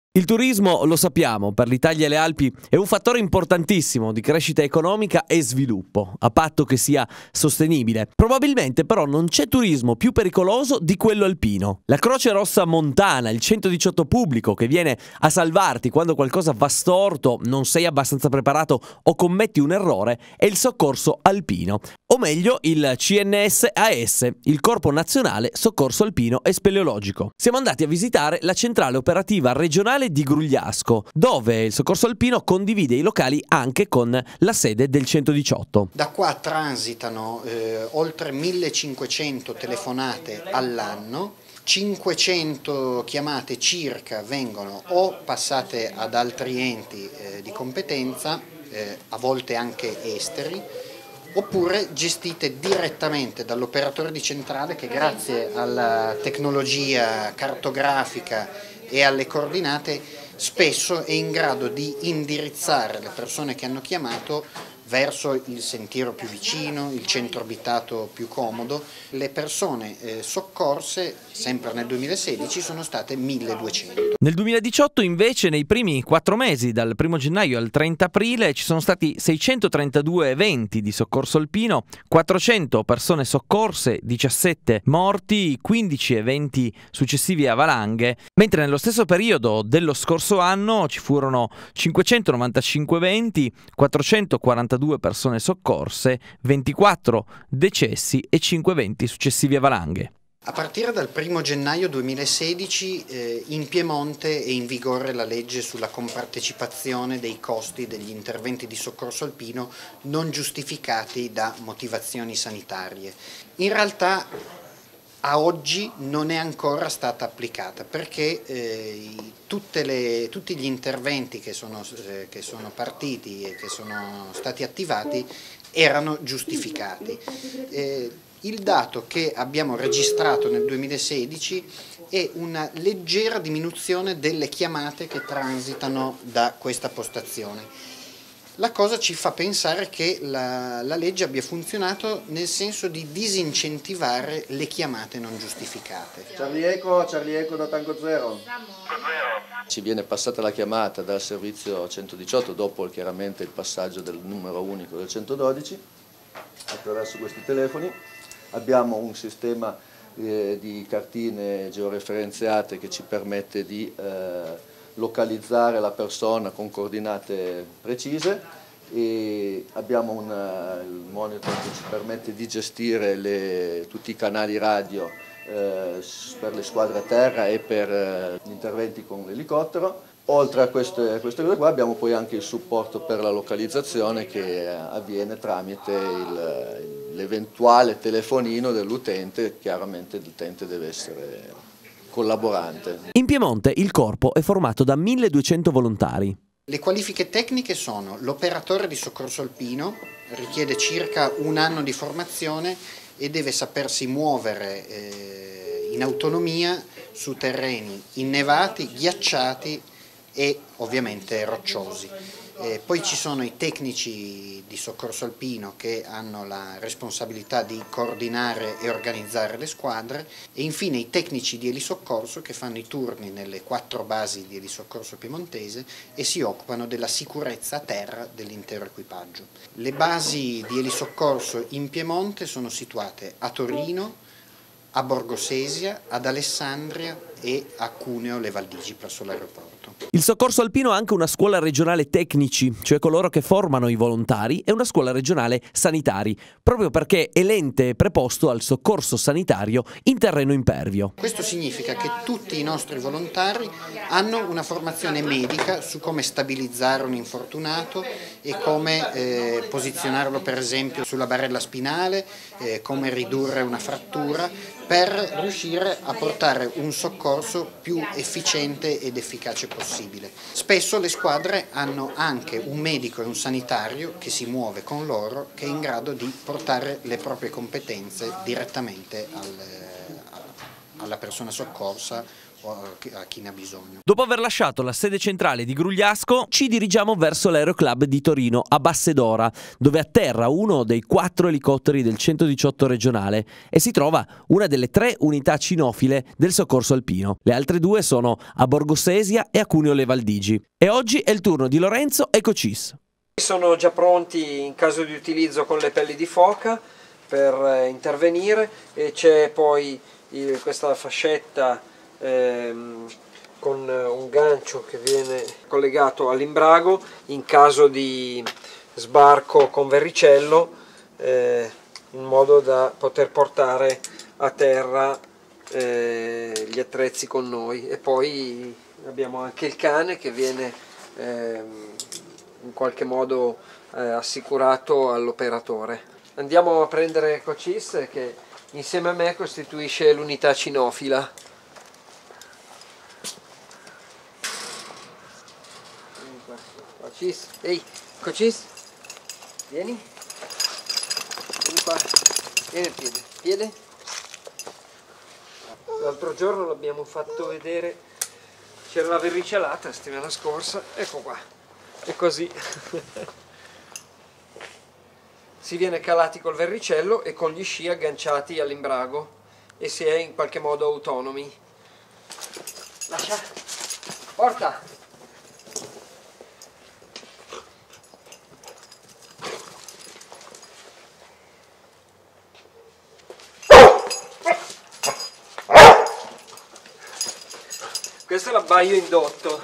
Il turismo, lo sappiamo, per l'Italia e le Alpi è un fattore importantissimo di crescita economica e sviluppo, a patto che sia sostenibile. Probabilmente però non c'è turismo più pericoloso di quello alpino. La Croce Rossa Montana, il 118 pubblico che viene a salvarti quando qualcosa va storto, non sei abbastanza preparato o commetti un errore, è il soccorso alpino. O meglio, il CNSAS, il Corpo Nazionale Soccorso Alpino e Speleologico. Siamo andati a visitare la centrale operativa regionale di Grugliasco, dove il soccorso alpino condivide i locali anche con la sede del 118. Da qua transitano oltre 1500 telefonate all'anno, 500 chiamate circa vengono o passate ad altri enti di competenza, a volte anche esteri, oppure gestite direttamente dall'operatore di centrale che grazie alla tecnologia cartografica e alle coordinate spesso è in grado di indirizzare le persone che hanno chiamato verso il sentiero più vicino, il centro abitato più comodo. Le persone soccorse, sempre nel 2016, sono state 1200. Nel 2018 invece, nei primi 4 mesi, dal 1 gennaio al 30 aprile, ci sono stati 632 eventi di soccorso alpino, 400 persone soccorse, 17 morti, 15 eventi successivi a valanghe, mentre nello stesso periodo dello scorso anno ci furono 595 eventi, 442 persone soccorse, 24 decessi e 5 eventi successivi a valanghe. A partire dal 1 gennaio 2016 in Piemonte è in vigore la legge sulla compartecipazione dei costi degli interventi di soccorso alpino non giustificati da motivazioni sanitarie. In realtà a oggi non è ancora stata applicata perché tutti gli interventi che sono partiti e che sono stati attivati erano giustificati. Il dato che abbiamo registrato nel 2016 è una leggera diminuzione delle chiamate che transitano da questa postazione. La cosa ci fa pensare che la legge abbia funzionato nel senso di disincentivare le chiamate non giustificate. Charlie Eco da Tango Zero. Ci viene passata la chiamata dal servizio 118 dopo chiaramente il passaggio del numero unico del 112 attraverso questi telefoni. Abbiamo un sistema di cartine georeferenziate che ci permette di localizzare la persona con coordinate precise e abbiamo il monitor che ci permette di gestire tutti i canali radio per le squadre a terra e per gli interventi con l'elicottero. Oltre a queste cose qua abbiamo poi anche il supporto per la localizzazione che avviene tramite l'eventuale telefonino dell'utente, chiaramente l'utente deve essere collaborante. In Piemonte il corpo è formato da 1200 volontari. Le qualifiche tecniche sono l'operatore di soccorso alpino, richiede circa 1 anno di formazione e deve sapersi muovere in autonomia su terreni innevati, ghiacciati e ovviamente rocciosi. Poi ci sono i tecnici di soccorso alpino che hanno la responsabilità di coordinare e organizzare le squadre e infine i tecnici di elisoccorso che fanno i turni nelle 4 basi di elisoccorso piemontese e si occupano della sicurezza a terra dell'intero equipaggio. Le basi di elisoccorso in Piemonte sono situate a Torino, a Borgosesia, ad Alessandria e a Cuneo Le Valdigi presso l'aeroporto. Il soccorso alpino ha anche una scuola regionale tecnici, cioè coloro che formano i volontari, e una scuola regionale sanitari, proprio perché è l'ente preposto al soccorso sanitario in terreno impervio. Questo significa che tutti i nostri volontari hanno una formazione medica su come stabilizzare un infortunato e come posizionarlo per esempio sulla barella spinale, come ridurre una frattura, per riuscire a portare un soccorso più efficiente ed efficace possibile. Spesso le squadre hanno anche un medico e un sanitario che si muove con loro, che è in grado di portare le proprie competenze direttamente alla persona soccorsa o a chi ne ha bisogno. Dopo aver lasciato la sede centrale di Grugliasco, ci dirigiamo verso l'Aeroclub di Torino, a Bassedora, dove atterra uno dei 4 elicotteri del 118 regionale e si trova una delle 3 unità cinofile del soccorso alpino. Le altre 2 sono a Borgosesia e a Cuneo Le Valdigi. E oggi è il turno di Lorenzo e Cocis. Sono già pronti in caso di utilizzo con le pelli di foca per intervenire, e c'è poi questa fascetta con un gancio che viene collegato all'imbrago in caso di sbarco con verricello, in modo da poter portare a terra gli attrezzi con noi. E poi abbiamo anche il cane che viene in qualche modo assicurato all'operatore. Andiamo a prendere Cocis, che insieme a me costituisce l'unità cinofila. Cocis, ehi, Cocis, vieni qua, vieni al piede. L'altro giorno l'abbiamo fatto vedere, c'era la verricellata la settimana scorsa, ecco qua, è così. Si viene calati col verricello e con gli sci agganciati all'imbrago e si è in qualche modo autonomi. Lascia, porta! Questo è l'abbaio indotto,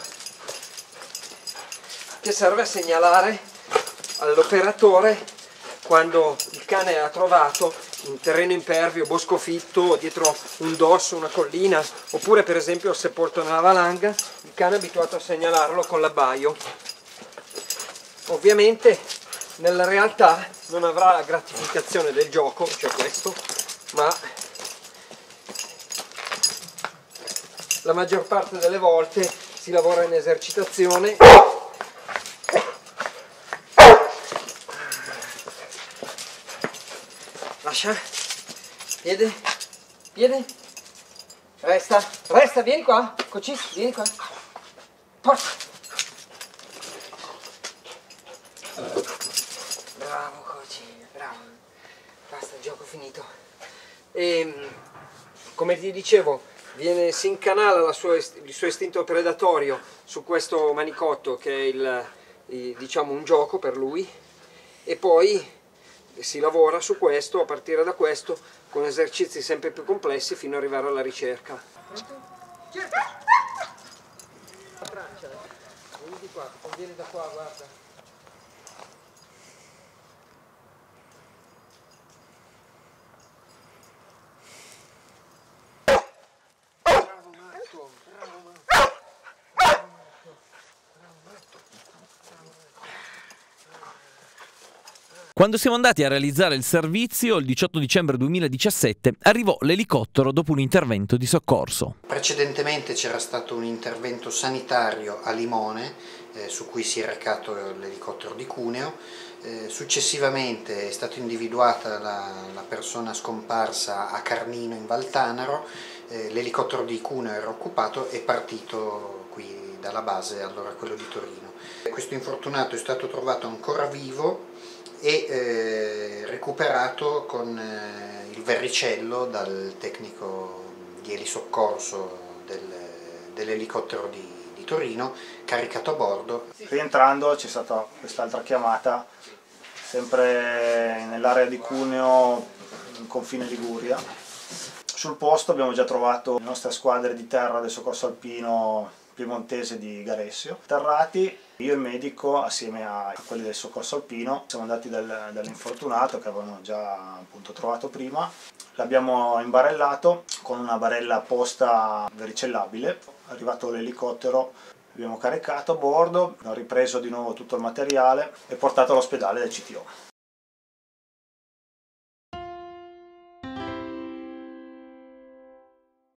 che serve a segnalare all'operatore quando il cane ha trovato in terreno impervio, boscofitto, dietro un dosso, una collina, oppure per esempio sepolto nella valanga. Il cane è abituato a segnalarlo con l'abbaio. Ovviamente nella realtà non avrà la gratificazione del gioco, cioè questo, ma la maggior parte delle volte si lavora in esercitazione. Lascia, piede, resta, vieni qua, Cocis, vieni qua, porta. Bravo Coci, bravo, basta, il gioco finito. E come ti dicevo, si incanala il suo istinto predatorio su questo manicotto, che è diciamo un gioco per lui, e poi si lavora su questo, a partire da questo, con esercizi sempre più complessi fino ad arrivare alla ricerca. Vieni qua, vieni da qua, guarda. Bravo Marco, bravo Marco. Quando siamo andati a realizzare il servizio, il 18 dicembre 2017, arrivò l'elicottero dopo un intervento di soccorso. Precedentemente c'era stato un intervento sanitario a Limone, su cui si è recato l'elicottero di Cuneo. Successivamente è stata individuata la persona scomparsa a Carnino in Val Tanaro, l'elicottero di Cuneo era occupato e partito qui dalla base, allora quello di Torino. Questo infortunato è stato trovato ancora vivo e recuperato con il verricello dal tecnico di elisoccorso dell'elicottero di Torino, caricato a bordo. Rientrando c'è stata quest'altra chiamata, sempre nell'area di Cuneo, in confine Liguria. Sul posto abbiamo già trovato le nostre squadre di terra del soccorso alpino piemontese di Garessio. Atterrati, io e il medico assieme a quelli del soccorso alpino siamo andati dall'infortunato che avevano già appunto trovato prima. L'abbiamo imbarellato con una barella apposta verricellabile. È arrivato l'elicottero, abbiamo caricato a bordo, abbiamo ripreso di nuovo tutto il materiale e portato all'ospedale del CTO.